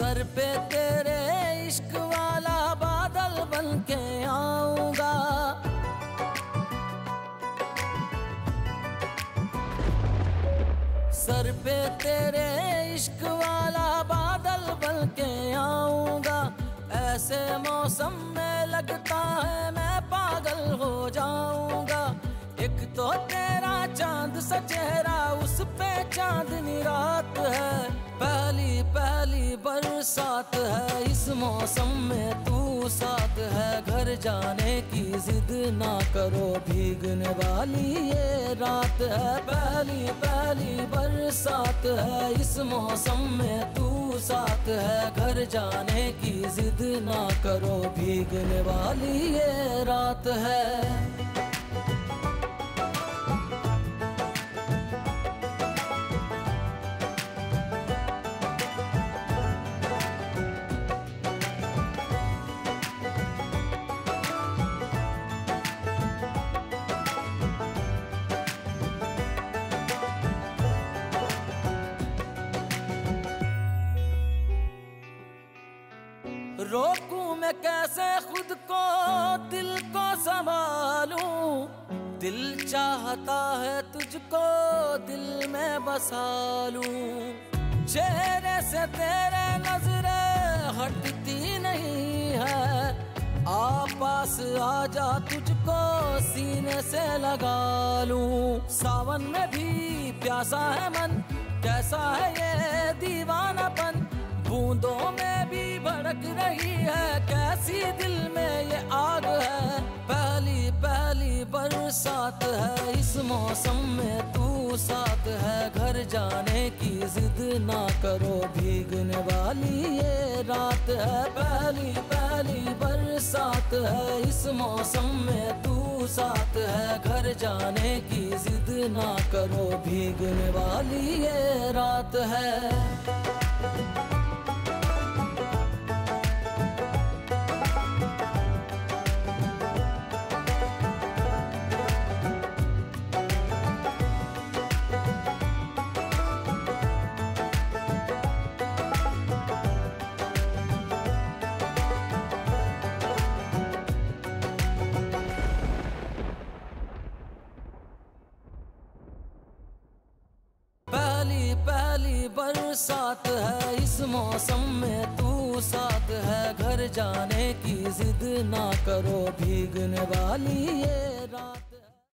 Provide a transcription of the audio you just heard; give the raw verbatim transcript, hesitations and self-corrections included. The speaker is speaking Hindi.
सर पे तेरे इश्क वाला बादल बन के आऊंगा। सर पे तेरे इश्क वाला बादल बन के आऊंगा। ऐसे मौसम में लगता है मैं पागल हो जाऊंगा। एक तो तेरा चांद सा चेहरा, उस पे चांदनी रात है। पहली पहली बरसात है, इस मौसम में तू साथ है। घर जाने की जिद ना करो, भीगने वाली ये रात है। पहली पहली बरसात है, इस मौसम में तू साथ है। घर जाने की जिद ना करो, भीगने वाली ये रात है। रोकूं मैं कैसे खुद को, दिल को संभालूं। दिल चाहता है तुझको, दिल में बसा लूं। चेहरे से तेरे नजरें हटती नहीं है। आ पास आजा, तुझको सीने से लगा लूं। सावन में भी प्यासा है मन, कैसा है ये दीवानापन। बूंदों में भी भड़क रही है, कैसी दिल में ये आग है। पहली पहली बरसात है, इस मौसम में तू साथ है। घर जाने की जिद ना करो, भीगने वाली ये रात है। पहली पहली बरसात है, इस मौसम में तू साथ है। घर जाने की जिद ना करो, भीगने वाली ये रात है। पहली पहली बरसात है, इस मौसम में तू साथ है। घर जाने की जिद ना करो, भीगने वाली ये रात।